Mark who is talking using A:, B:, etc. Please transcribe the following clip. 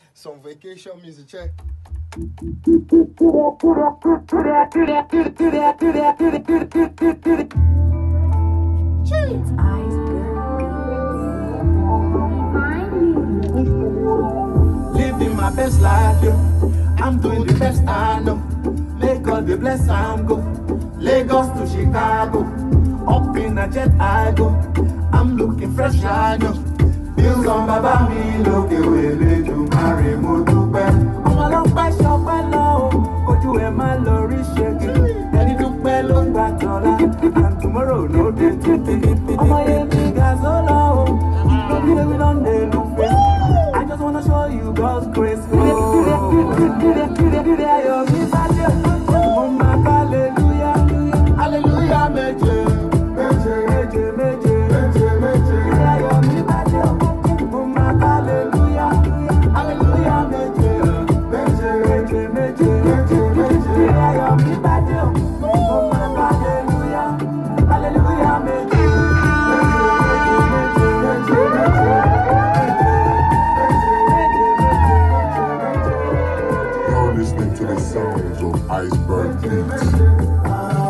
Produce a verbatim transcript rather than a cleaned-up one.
A: some vacation music. Check.
B: Living my best life, yo. I'm doing the best I know. May God be blessed, I'm go. Lagos to Chicago, up in a jet I go. I'm looking fresh, I know. Bills on Baba mi lókè wèlé ju marry mo dúpẹ́. Ọmọ ló ń pẹ́ ṣọpẹ́ lọ o, ojú ẹ̀ máa lọ rí ṣẹ́gi. Ẹni dúpẹ́ ló ń gbà tọ́lá, and tomorrow no dey tètè. Ọmọ yẹn mi ga sólọ o, lórí ewì ló ń dé ló fẹ́. I just wanna show you God's grace. Dídé ayọ̀ mi bá dé, mo máa ká hallelujah, hallelujah méje, méje, méje, méje, méje, méje. Dídé ayọ̀ mi bá dé, mo máa ká hallelujah, hallelujah méje, méje, méje, méje, méje, méje. Dídé ayọ̀ mi bá dé, mo máa ká hallelujah, hallelujah méje, méje, méje, méje, méje, méje.
C: You're listening to the sounds of Iceberg Beats.